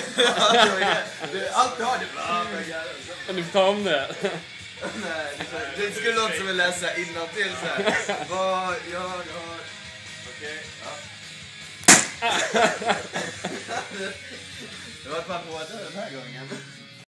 Allt du har det. Kan du ta om det? Nej, det skulle låta som att läsa innantill så här. Vad jag har... Okej, ja. Det var fan på den här gången.